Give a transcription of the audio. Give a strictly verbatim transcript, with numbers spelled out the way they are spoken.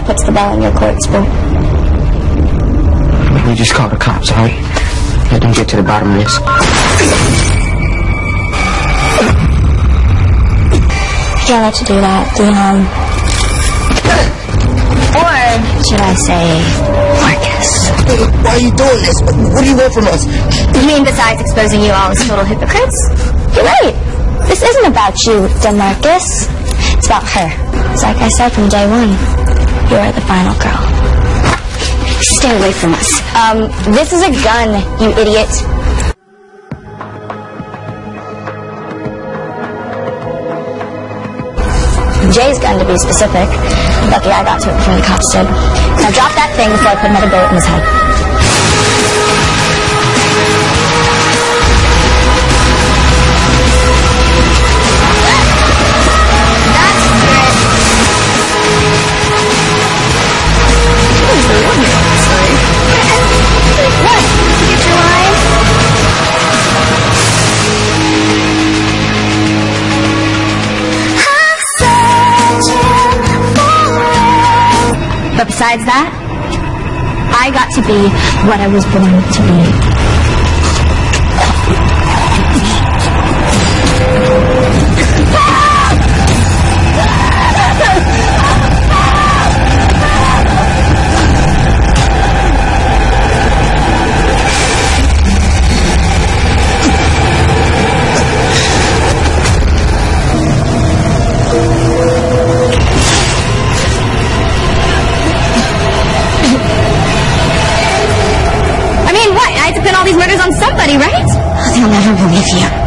that puts the ball in your court, Spoon. We just called the cops, all right? Let them get to the bottom of this. You can't let you do that, Dion. Or should I say, Marcus? Why are you doing this? What do you want from us? You mean besides exposing you all as total hypocrites? You're right. This isn't about you, DeMarcus. It's about her. It's like I said from day one. You are the final girl. Stay away from us. Um, this is a gun, you idiot. Jay's gun, to be specific. Lucky I got to it before the cops did. Now drop that thing before I put another bullet in his head. But besides that, I got to be what I was born to be. All these murders on somebody, right? They'll never believe you.